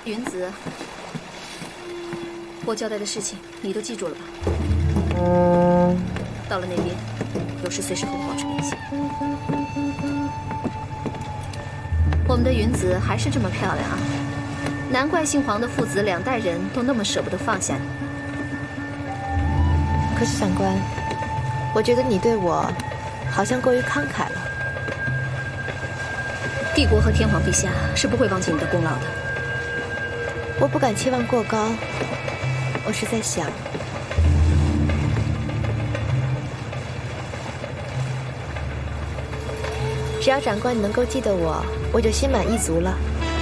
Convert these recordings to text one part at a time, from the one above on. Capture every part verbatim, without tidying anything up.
云子，我交代的事情你都记住了吧？到了那边，有事随时和我保持联系。我们的云子还是这么漂亮啊！难怪姓黄的父子两代人都那么舍不得放下你。 可是长官，我觉得你对我好像过于慷慨了。 帝国和天皇陛下是不会忘记你的功劳的。 我不敢期望过高，我是在想，只要长官你能够记得我，我就心满意足了。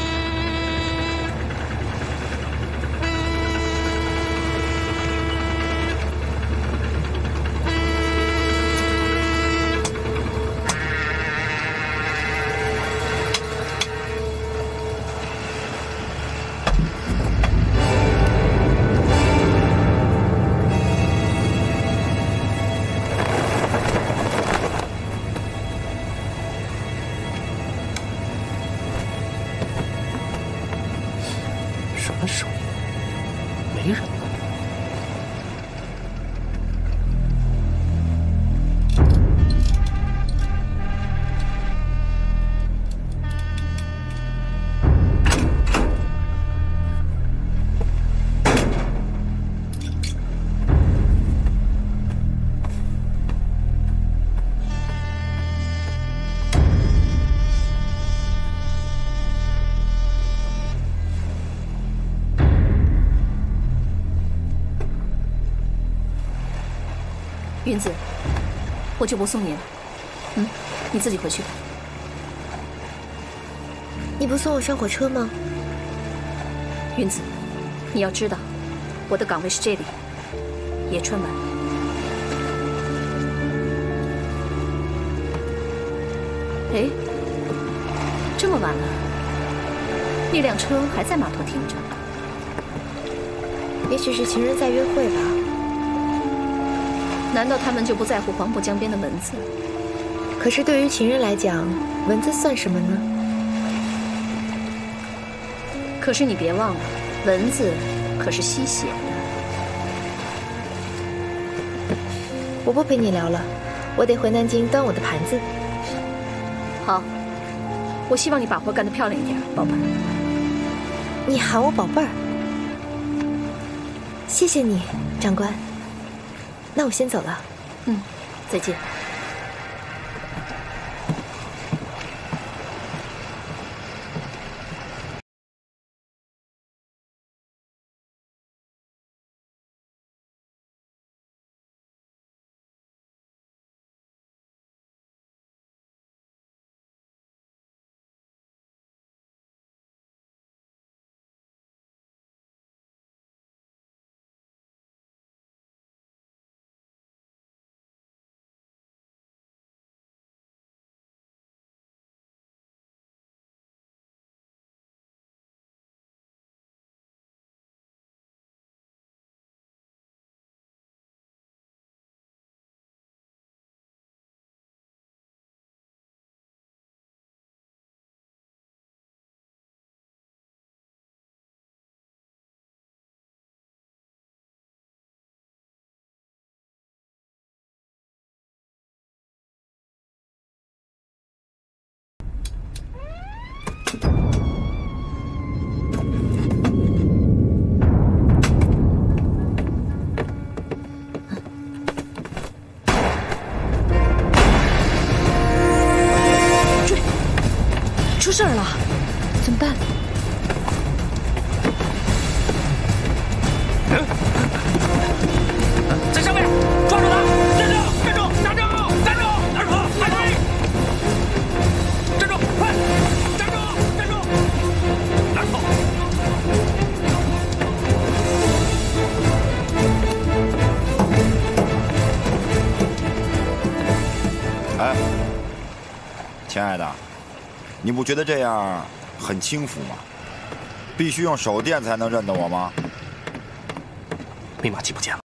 什么声音？没人呢。 云子，我就不送你了。嗯，你自己回去吧。 你不送我上火车吗？ 云子，你要知道，我的岗位是这里，野春丸。哎，这么晚了，那辆车还在码头停着。 也许是情人在约会吧。 难道他们就不在乎黄浦江边的蚊子？ 可是对于情人来讲，蚊子算什么呢？ 可是你别忘了，蚊子可是吸血的。 我不陪你聊了，我得回南京端我的盘子。 好，我希望你把活干得漂亮一点，宝贝儿。 你喊我宝贝儿，谢谢你，长官。那我先走了。 嗯，再见。 出事儿了，怎么办？ 在上面，抓住他！站住！站住！站住！站住！二婆，快追！站住！快！站住！站住！二婆。 哎，亲爱的。你不觉得这样很轻浮吗？必须用手电才能认得我吗？ 密码记不见了。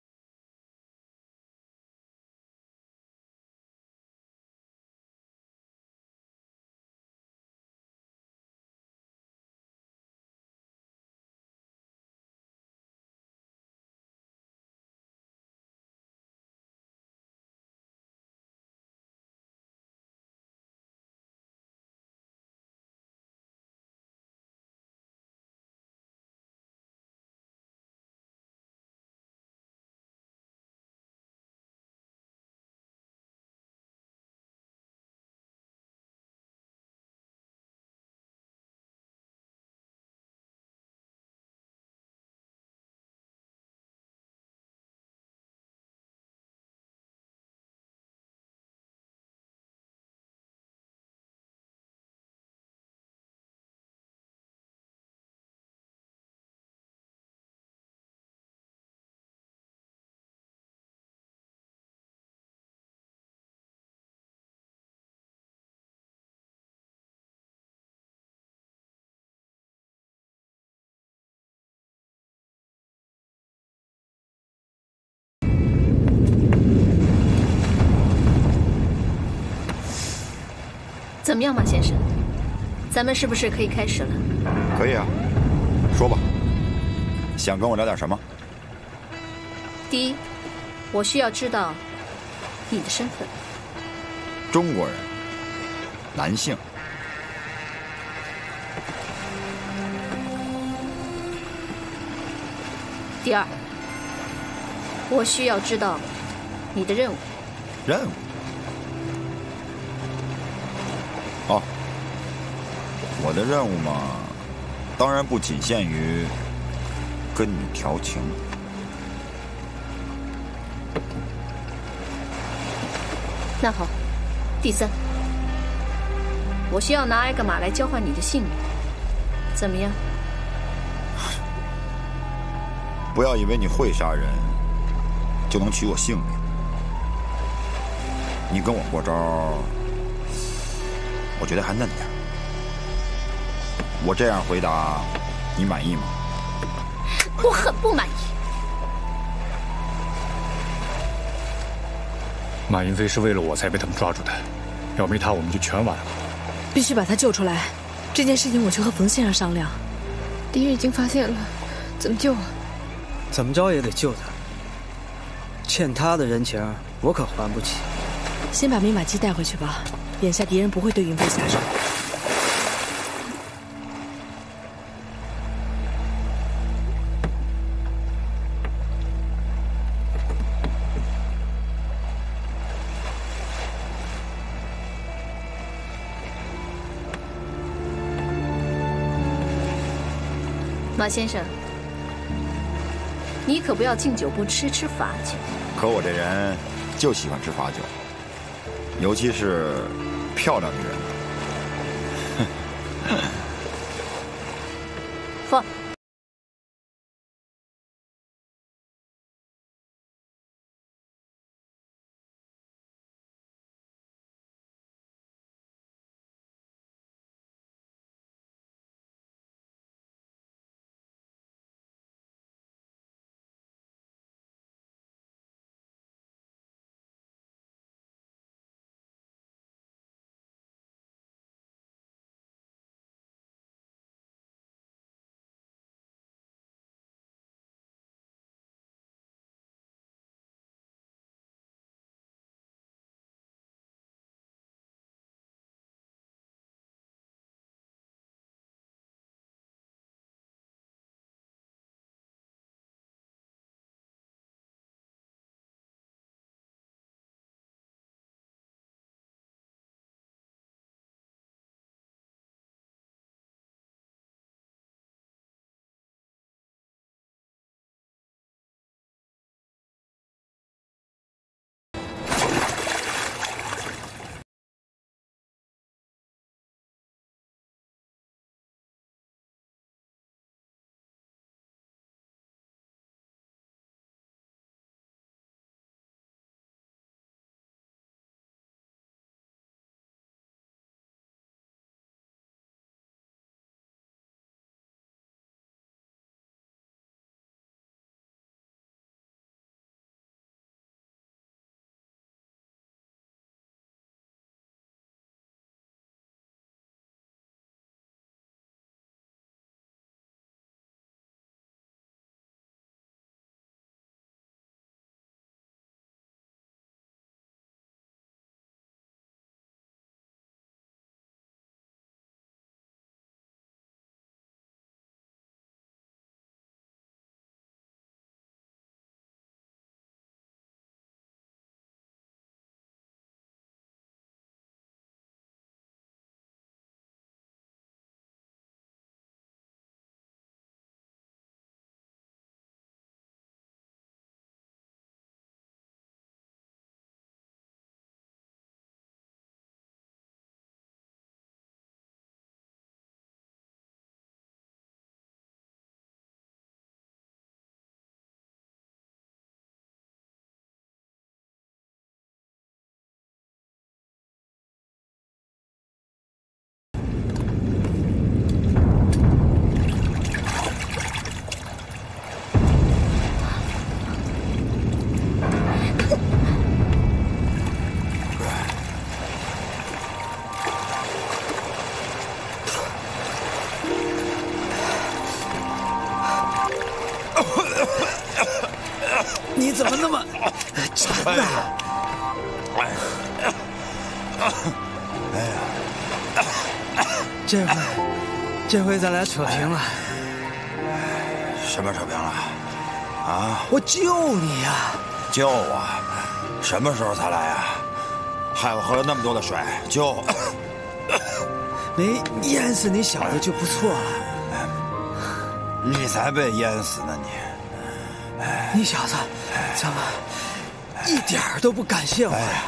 怎么样，马先生？咱们是不是可以开始了？ 可以啊，说吧，想跟我聊点什么？ 第一，我需要知道你的身份。 中国人，男性。 第二，我需要知道你的任务。 任务？哦，我的任务嘛，当然不仅限于跟你调情。 那好，第三，我需要拿埃格玛来交换你的性命，怎么样？ 不要以为你会杀人就能取我性命。你跟我过招，我觉得还嫩点。我这样回答，你满意吗？ 我很不满意。 马云飞是为了我才被他们抓住的，要没他我们就全完了。 必须把他救出来。这件事情我去和冯先生商量。 敌人已经发现了，怎么救啊？ 怎么着也得救他。欠他的人情，我可还不起。 先把密码机带回去吧，眼下敌人不会对云飞下手。 马先生，你可不要敬酒不吃吃罚酒。 可我这人就喜欢吃罚酒，尤其是漂亮女人。 放。 这回，这回咱俩扯平了。 什么扯平了？啊！ 我救你呀！ 救我？什么时候才来呀？害我喝了那么多的水，救！ 没淹死你小子就不错了。 你才被淹死呢你！ 你小子怎么一点儿都不感谢我呀？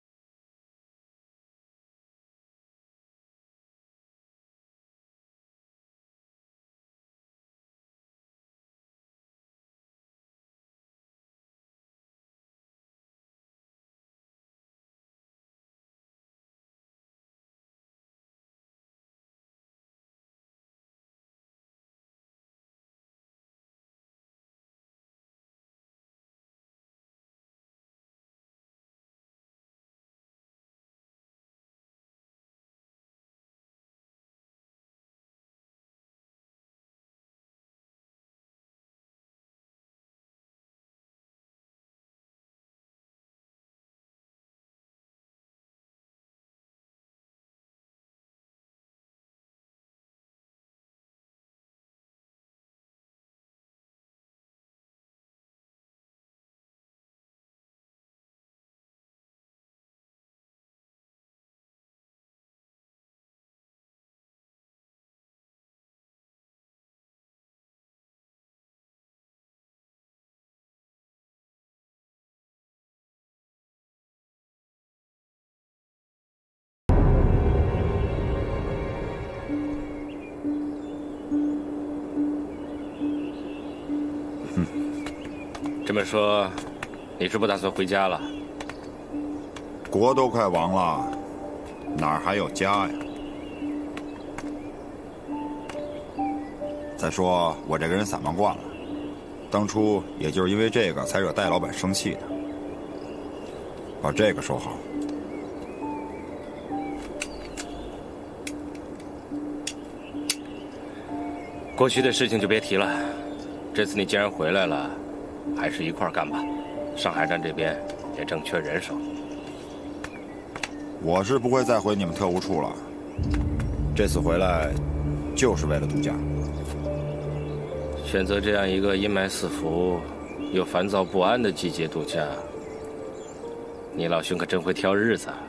这么说，你是不打算回家了？ 国都快亡了，哪儿还有家呀？再说我这个人散漫惯了，当初也就是因为这个才惹戴老板生气的。把这个收好。 过去的事情就别提了，这次你既然回来了，还是一块儿干吧。上海站这边也正缺人手。 我是不会再回你们特务处了，这次回来就是为了度假。 选择这样一个阴霾四伏又烦躁不安的季节度假，你老兄可真会挑日子啊。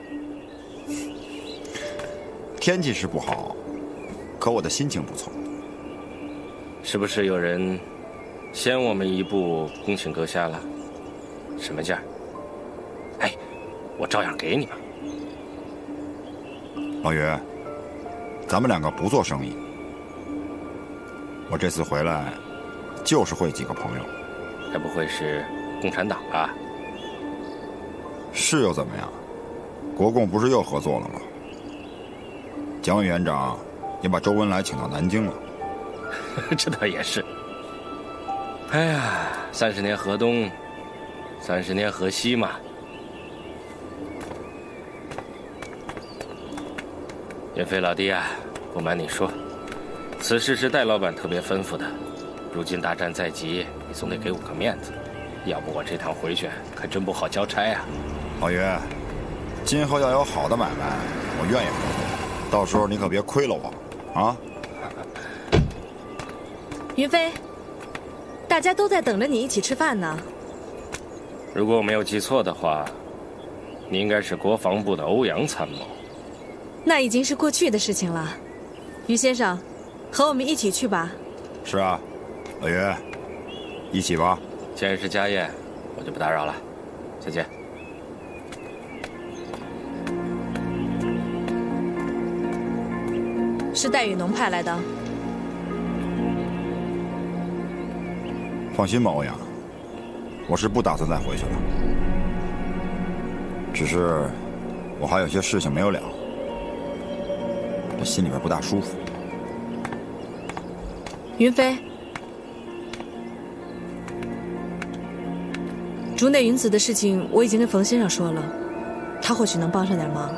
天气是不好，可我的心情不错。 是不是有人先我们一步恭请阁下了？什么价？哎，我照样给你们。 老于，咱们两个不做生意，我这次回来就是会几个朋友。 该不会是共产党吧？ 是又怎么样？国共不是又合作了吗？蒋委员长也把周恩来请到南京了。 这倒也是。哎呀，三十年河东，三十年河西嘛。岳飞老弟啊，不瞒你说，此事是戴老板特别吩咐的。如今大战在即，你总得给我个面子，要不我这趟回去可真不好交差啊。 老于，今后要有好的买卖，我愿意合作，到时候你可别亏了我，啊！ 云飞，大家都在等着你一起吃饭呢。 如果我没有记错的话，你应该是国防部的欧阳参谋。 那已经是过去的事情了。于先生，和我们一起去吧。 是啊，老于，一起吧。 既然是家宴，我就不打扰了，再见。 是戴雨农派来的。 放心吧，欧阳，我是不打算再回去了。只是我还有些事情没有了，这心里边不大舒服。 云飞，竹内云子的事情我已经跟冯先生说了，他或许能帮上点忙，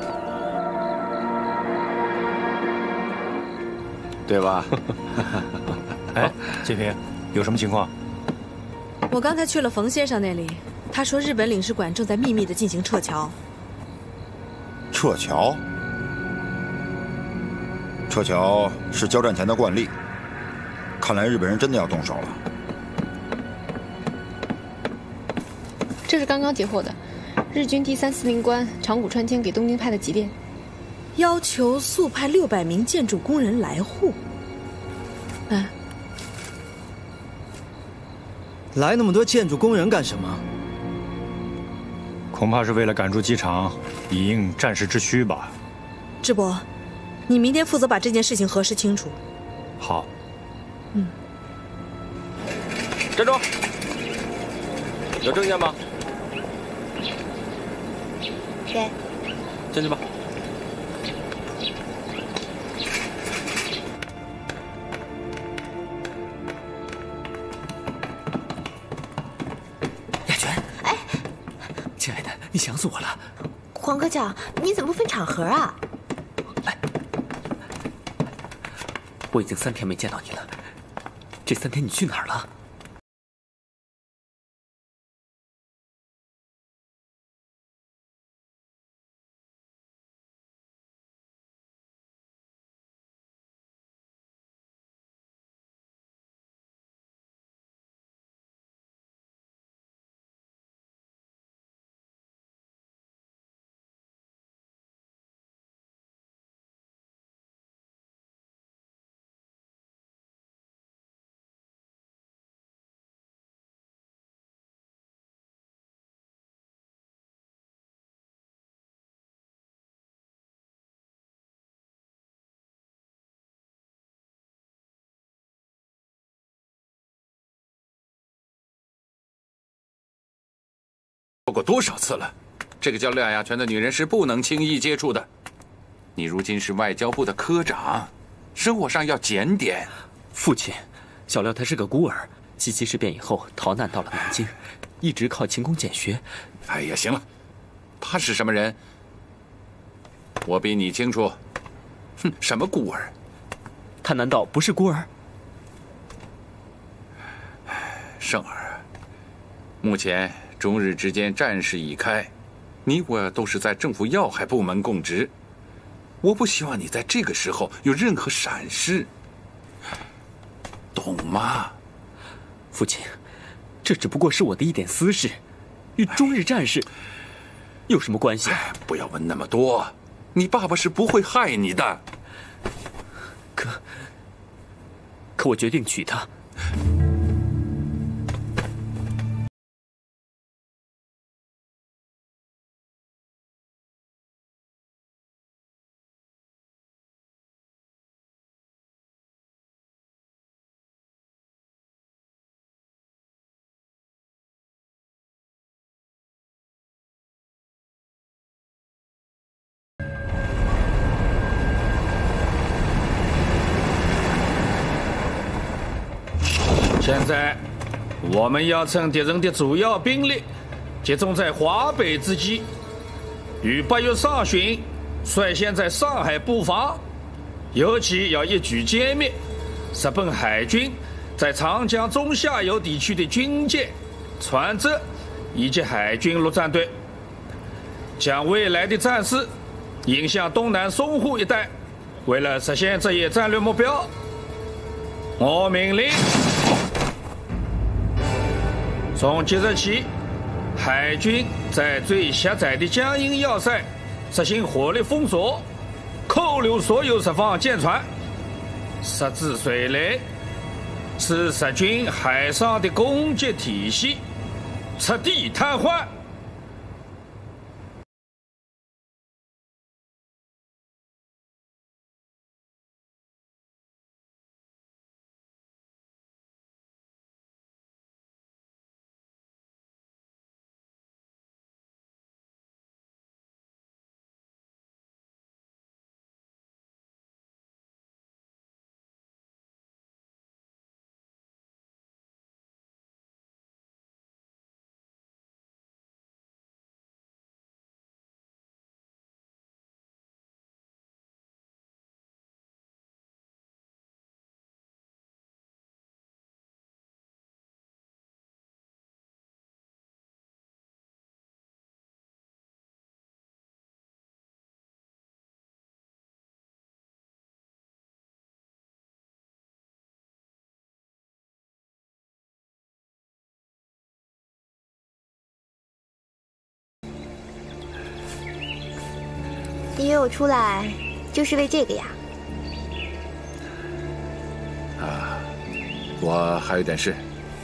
对吧？哎，金平，有什么情况？ 我刚才去了冯先生那里，他说日本领事馆正在秘密地进行撤侨。 撤侨？ 撤侨是交战前的惯例，看来日本人真的要动手了。 这是刚刚截获的，日军第三司令官长谷川谦给东京派的急电， 要求速派六百名建筑工人来沪。 嗯， 来那么多建筑工人干什么？ 恐怕是为了赶住机场，以应战时之需吧。 智博，你明天负责把这件事情核实清楚。 好。 嗯。 站住！有证件吗？ 给。 进去吧。 亚泉， 哎， 亲爱的，你想死我了。 黄科长，你怎么不分场合啊？ 哎，我已经三天没见到你了，这三天你去哪儿了？ 说过多少次了，这个叫廖亚泉的女人是不能轻易接触的。你如今是外交部的科长，生活上要检点。 父亲，小廖他是个孤儿，七七事变以后逃难到了南京，一直靠勤工俭学。 哎呀，行了，他是什么人，我比你清楚。哼，什么孤儿？ 他难道不是孤儿？ 胜儿，目前中日之间战事已开，你我都是在政府要害部门供职，我不希望你在这个时候有任何闪失，懂吗？ 父亲，这只不过是我的一点私事，与中日战事有什么关系？ 不要问那么多，你爸爸是不会害你的。 可，可我决定娶她。 现在，我们要趁敌人的主要兵力集中在华北之际，于八月上旬率先在上海布防，尤其要一举歼灭日本海军在长江中下游地区的军舰、船只以及海军陆战队，将未来的战事引向东南淞沪一带。为了实现这一战略目标，我命令从即日起，海军在最狭窄的江阴要塞实行火力封锁，扣留所有日方舰船，设置水雷，使日军海上的攻击体系彻底瘫痪。 你约我出来，就是为这个呀？ 啊，我还有点事，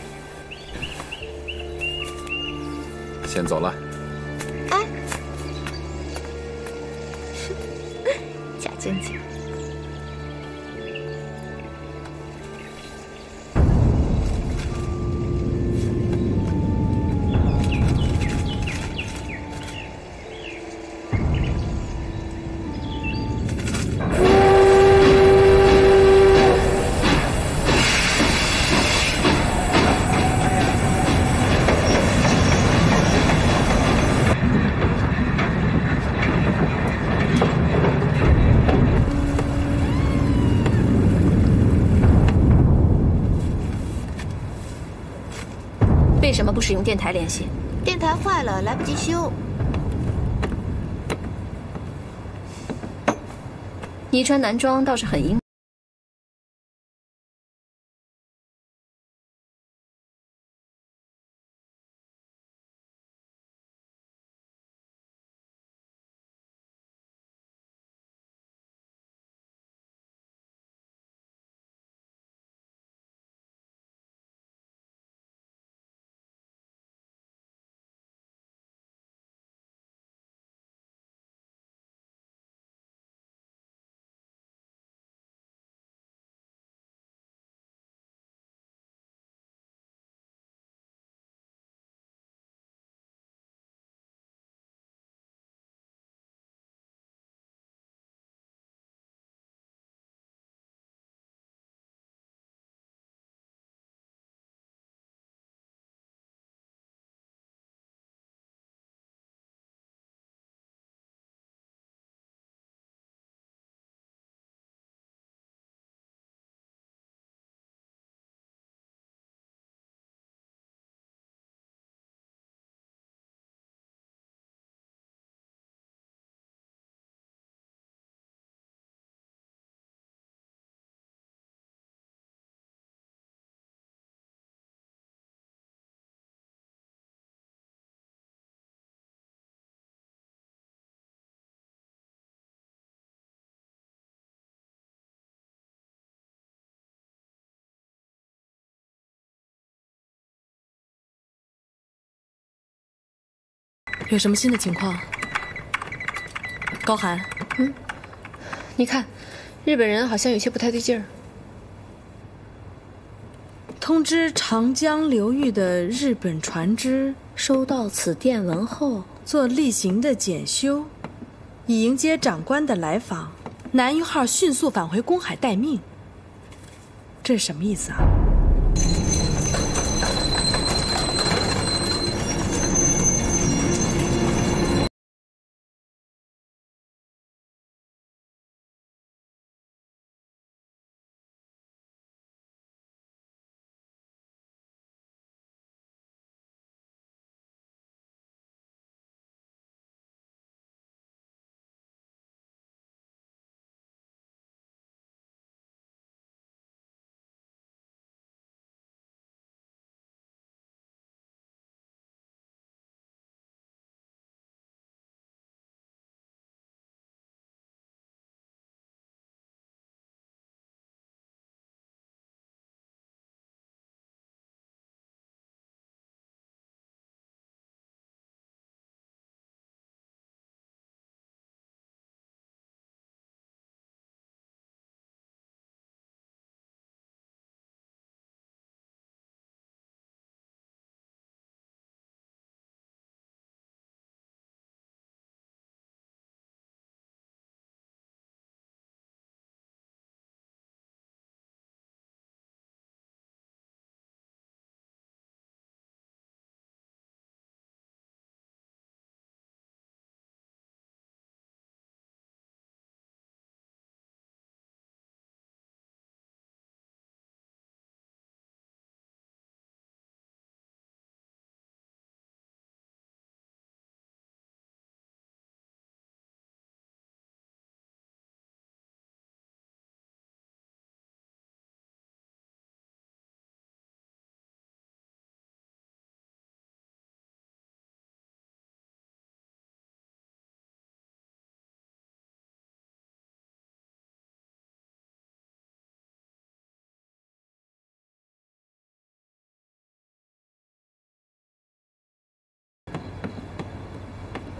先走了。 哎，假正经。 为什么不使用电台联系？ 电台坏了，来不及修。 你穿男装倒是很英。 有什么新的情况？高寒， 嗯，你看，日本人好像有些不太对劲儿。 通知长江流域的日本船只收到此电文后，做例行的检修，以迎接长官的来访。南一号迅速返回公海待命。这是什么意思啊？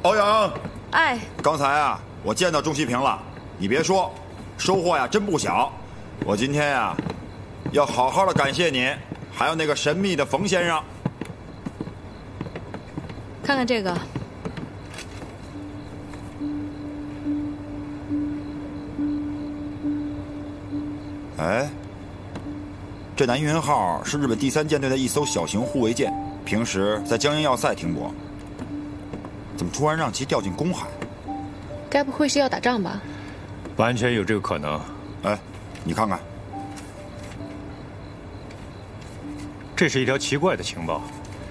欧阳， 哎， 刚才啊，我见到钟西平了，你别说，收获呀真不小。我今天呀，要好好的感谢你，还有那个神秘的冯先生。 看看这个。 哎，这南云号是日本第三舰队的一艘小型护卫舰，平时在江阴要塞停泊。怎么突然让其调进公海？ 该不会是要打仗吧？ 完全有这个可能。 哎，你看看， 这是一条奇怪的情报。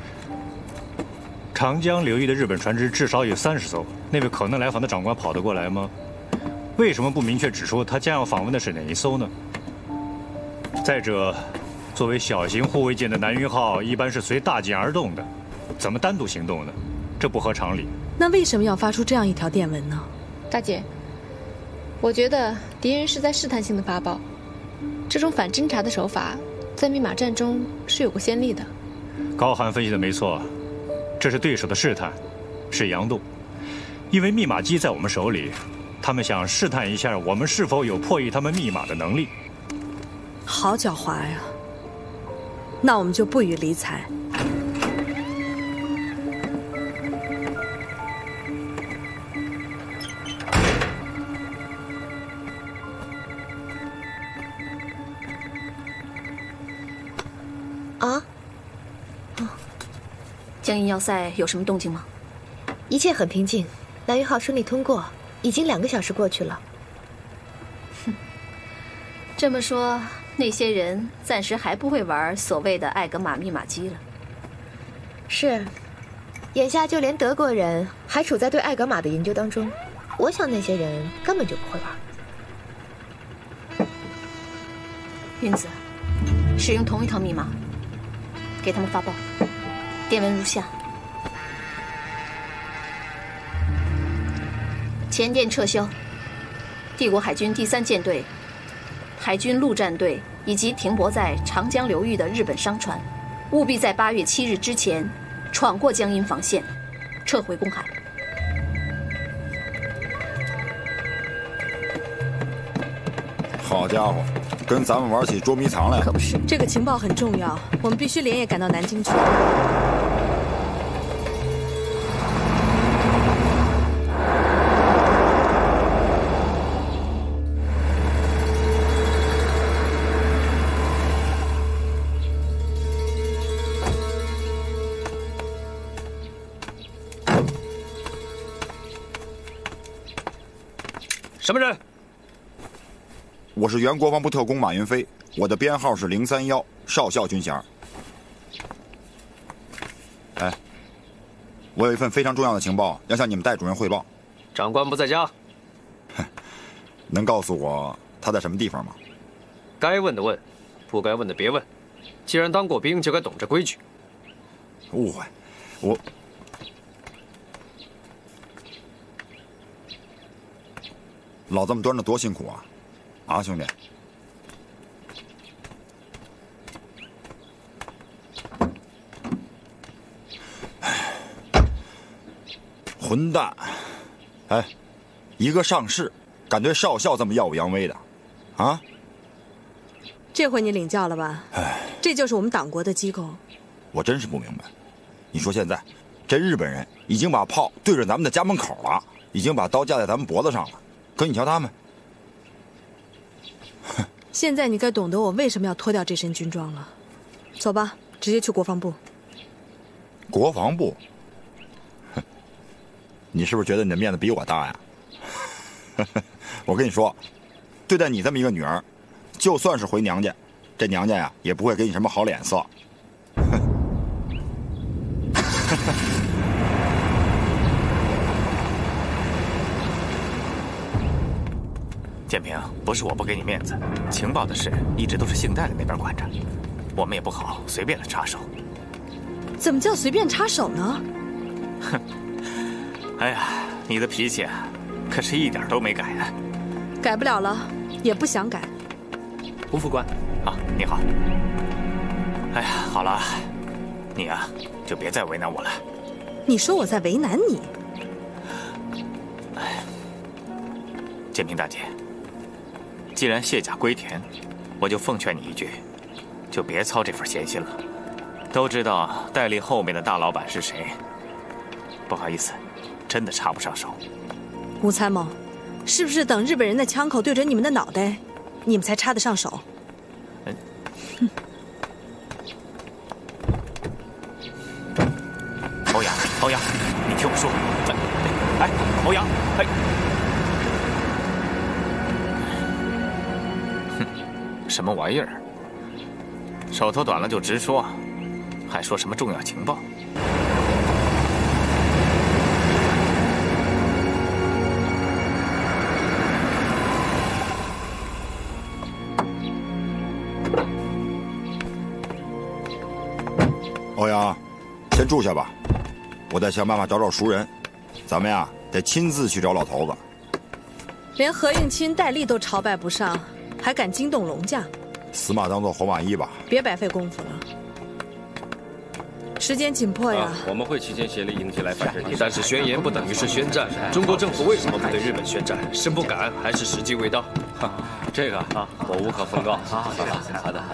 长江流域的日本船只至少有三十艘，那位可能来访的长官跑得过来吗？为什么不明确指出他将要访问的是哪一艘呢？再者，作为小型护卫舰的南云号一般是随大舰而动的，怎么单独行动呢？这不合常理。 那为什么要发出这样一条电文呢？ 大姐，我觉得敌人是在试探性的发报，这种反侦察的手法在密码战中是有过先例的。 高寒分析的没错，这是对手的试探，是佯动。因为密码机在我们手里，他们想试探一下我们是否有破译他们密码的能力。 好狡猾呀！那我们就不予理睬。 啊？ 江阴要塞有什么动静吗？ 一切很平静，南云号顺利通过，已经两个小时过去了。 哼，这么说，那些人暂时还不会玩所谓的艾格玛密码机了。 是，眼下就连德国人还处在对艾格玛的研究当中，我想那些人根本就不会玩。 云子，使用同一套密码，给他们发报。电文如下：前电撤销，帝国海军第三舰队、海军陆战队以及停泊在长江流域的日本商船，务必在八月七日之前闯过江阴防线，撤回公海。 好家伙，跟咱们玩起捉迷藏来了。 可不是， 这个情报很重要，我们必须连夜赶到南京去。 什么人？ 我是原国防部特工马云飞，我的编号是零三幺，少校军衔。哎，我有一份非常重要的情报要向你们戴主任汇报。 长官不在家。 能告诉我他在什么地方吗？ 该问的问，不该问的别问。既然当过兵，就该懂这规矩。 误会，我。老这么端着多辛苦啊，啊，兄弟！混蛋！哎，一个上士，敢对少校这么耀武扬威的，啊？ 这回你领教了吧？ 哎， 这就是我们党国的机构。 我真是不明白，你说现在这日本人已经把炮对着咱们的家门口了，已经把刀架在咱们脖子上了。可你瞧他们， 现在你该懂得我为什么要脱掉这身军装了。走吧，直接去国防部。 国防部？你是不是觉得你的面子比我大呀？我跟你说，对待你这么一个女儿，就算是回娘家，这娘家呀也不会给你什么好脸色。 建平，不是我不给你面子，情报的事一直都是姓戴的那边管着，我们也不好随便的插手。 怎么叫随便插手呢？ 哼，哎呀，你的脾气啊，可是一点都没改啊。 改不了了，也不想改。 吴副官，啊，你好。哎呀，好了，你啊，就别再为难我了。 你说我在为难你？ 建平大姐，既然卸甲归田，我就奉劝你一句，就别操这份闲心了。都知道戴笠后面的大老板是谁，不好意思，真的插不上手。 吴参谋，是不是等日本人的枪口对准你们的脑袋，你们才插得上手？ 嗯。欧阳，欧阳，你听我说，哎，哎欧阳，哎，哼，什么玩意儿？手头短了就直说，还说什么重要情报？ 欧阳，先住下吧，我再想办法找找熟人。咱们呀，得亲自去找老头子。 连何应钦、戴笠都朝拜不上，还敢惊动龙将？ 死马当做活马医吧。 别白费功夫了，时间紧迫呀。 啊、我们会齐心协力迎击来反制敌， 但是宣言不等于是宣战。中国政府为什么不对日本宣战？是不敢，还是时机未到？ 哈，这个啊，我无可奉告。好好好，好的好的。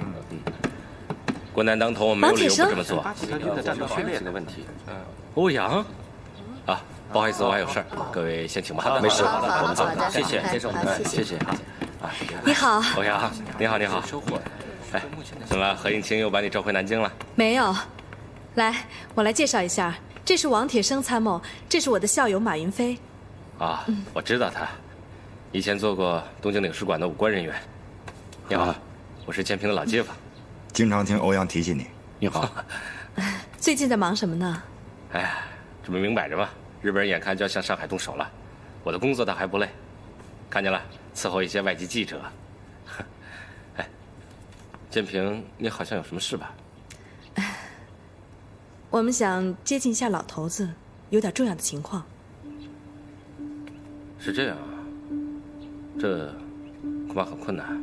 国难当头，我没有理由不这么做。训练的问题。欧阳，啊，不好意思，我还有事儿，各位先请吧。 没事， 我们走。谢谢， 谢谢我们， 谢谢啊。 你好， 欧阳，你好，你好。收获。哎，怎么何应钦又把你召回南京了？ 没有，来，我来介绍一下，这是王铁生参谋，这是我的校友马云飞。 啊，我知道他，以前做过东京领事馆的武官人员。你好，我是建平的老街坊。 经常听欧阳提起你。 你好， 最近在忙什么呢？ 哎呀，这不明摆着吗？日本人眼看就要向上海动手了，我的工作倒还不累，看见了，伺候一些外籍记者。哎，建平，你好像有什么事吧？ 我们想接近一下老头子，有点重要的情况。 是这样啊，这恐怕很困难。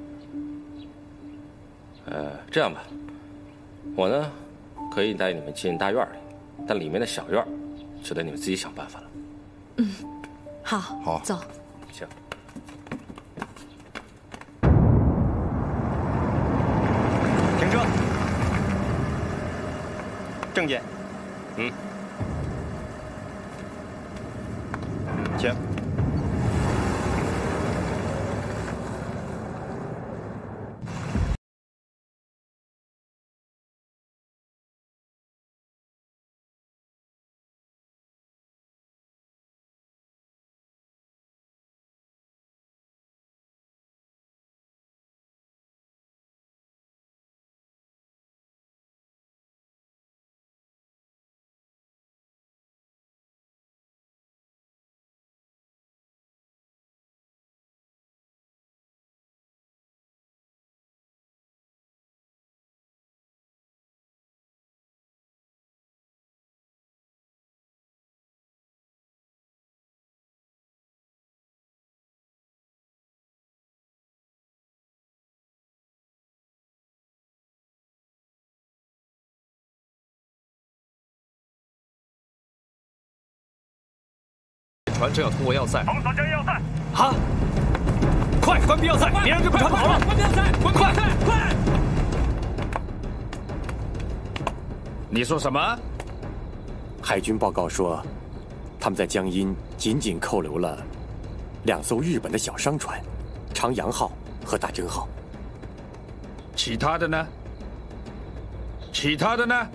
呃，这样吧，我呢可以带你们进大院里，但里面的小院就得你们自己想办法了。 嗯，好， 好， 走。 行。 停车。郑检。 嗯。 请。 船正要通过要塞， 封锁江要塞。 好，快关闭要塞，别让这部船跑了！ 关闭要塞，关闭要塞，快！你说什么？ 海军报告说，他们在江阴仅仅扣留了两艘日本的小商船，长阳号和大真号。 其他的呢？其他的呢？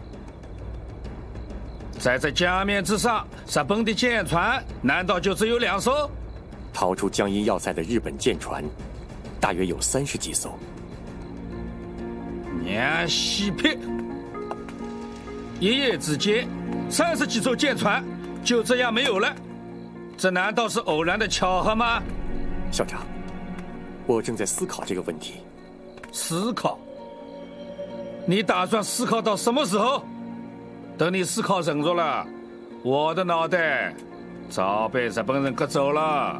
在这江面之上，日本的舰船难道就只有两艘？ 逃出江阴要塞的日本舰船，大约有三十几艘。 娘西屁！一夜之间，三十几艘舰船就这样没有了，这难道是偶然的巧合吗？ 校长，我正在思考这个问题。 思考？你打算思考到什么时候？等你思考成熟了，我的脑袋早被日本人割走了。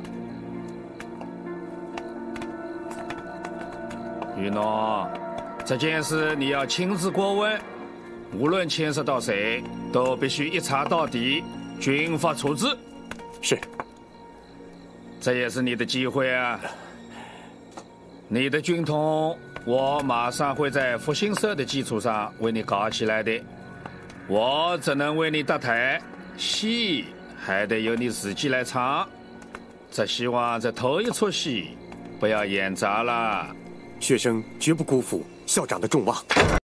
于诺，这件事你要亲自过问，无论牵涉到谁，都必须一查到底，军法处置。 是。 这也是你的机会啊！你的军统，我马上会在复兴社的基础上为你搞起来的。我只能为你搭台，戏还得由你自己来唱。只希望这头一出戏不要演砸了。 学生绝不辜负校长的重望。